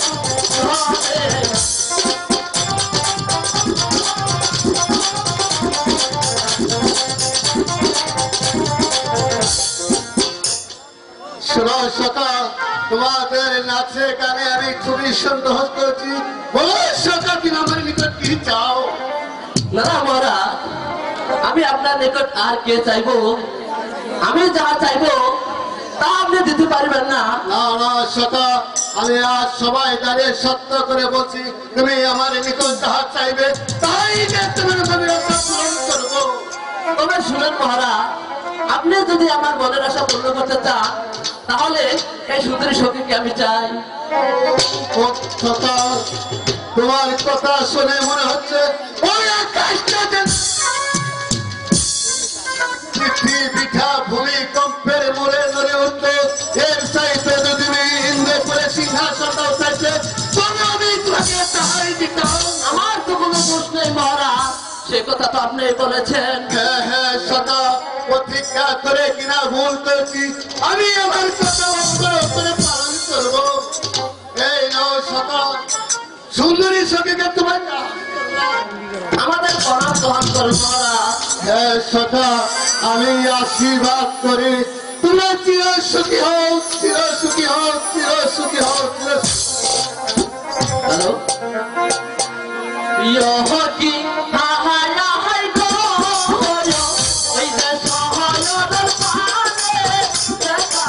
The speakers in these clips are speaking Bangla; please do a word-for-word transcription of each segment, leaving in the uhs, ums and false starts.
তোমাদের নাচে গানে আমি খুবই সন্তোষ করেছি। বলো সকা তুমি আমার নিকট কি চাও? না মরা, আমি আপনার নিকট আর কে চাইবো? আমি যা চাইবো তা আপনি দিতে পারবেন না। না না সকা, আমি আজ সবাই দাঁড়িয়ে সত্য করে বলছি, তুমি আমার নিকট যাহা চাইবে তাই যে তোমার মনের আশা পূরণ করবো। তবে শুনেন মহারা, আপনি যদি আমার মনের আশা পূর্ণ করতে চান তাহলে এই সুন্দরী সখীকে আমি চাই। তোমার কথা শুনে মনে হচ্ছে ওই আকাশটা পিঠা ভূমিকম্পের মোড়ে নড়ে উঠল। এর চাইতে যদি ইন্দ্র করে সিংহাসনটাও চাইছে তবে আমি তোমাকে তাহাই দিতাম। আমার তো কোনো দোষ নেই মহারা, সে কথা তো আপনি বলেছেন। হ্যাঁ হ্যাঁ সদা প্রতিজ্ঞা করে কিনা ভুল করেছি, আমি আমার কথা অক্ষর করে পালন করবো। এই নাও সদা সুন্দরী সখীকে তোমার আমাদের প্রণাম গ্রহণ করুন মহারা। হ্যাঁ সদা আমি আশীর্বাদ করি তুমি চির সুখী হও, চির সুখী হও, চির সুখী হও, চির হ্যালো ইহ কি হাহায়া হাই গো ওই যে সহায়তার পানে দেখা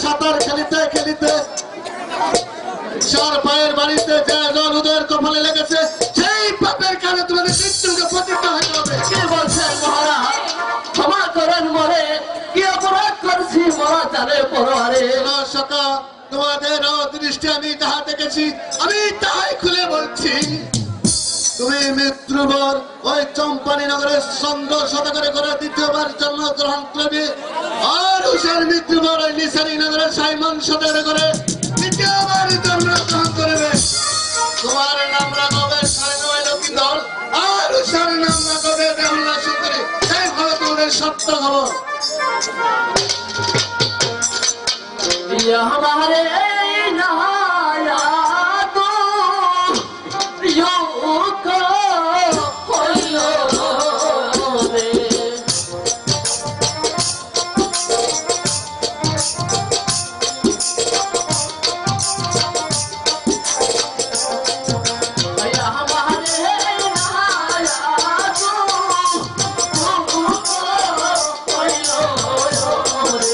সাঁতার খেলিতে খেলিতে চার পায়ের বাড়িতে যে জল উদয়ের কপালে লেগেছে সেই পাপের কারণে তোমাদের মৃত্যুকে প্রতিজ্ঞা হতে হবে। কি বলছেন মহারাজ? ক্ষমা করেন মরে, কি অপরাধ করছি মরা জানে পরোয়ারে। সকা তোমাদের দৃষ্টি আমি যাহা দেখেছি আমি তাহাই খুলে বলছি। তুমি মৃত্যুবর ওই চম্পানী নগরের চন্দ্র শতকরে করে দ্বিতীয়বার জন্মগ্রহণ করবে, আর হুসেন মৃত্যুবর ওই নিশানী নগরের সাইমন শতকরে করে দ্বিতীয়বার জন্মগ্রহণ করবে। তোমার নাম রাখবে সাড়ে নয় লক্ষ্মী দল, আর হুসেন নাম রাখবে বেহুলা সুন্দরী। এই হলো তোমাদের সত্য খবর। ये हमारे नहाया तो यो को होयो रे। ये हमारे नहाया तो यो को होयो रे।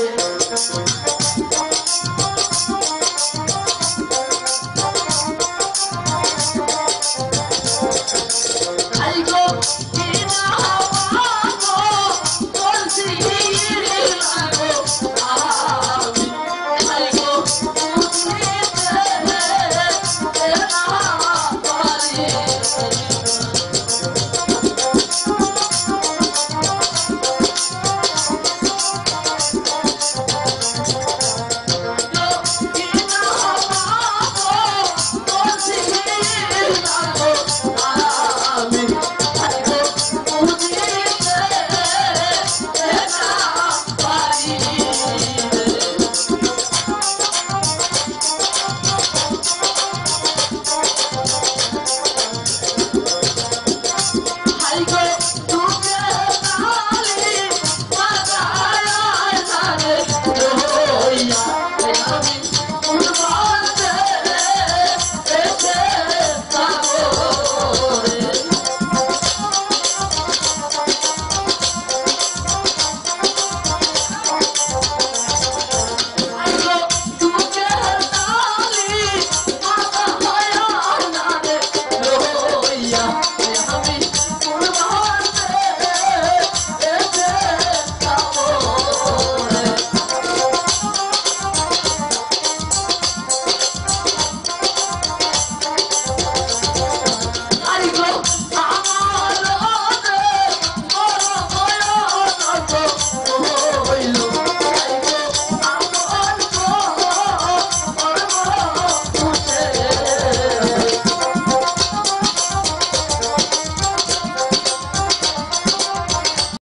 Yeah.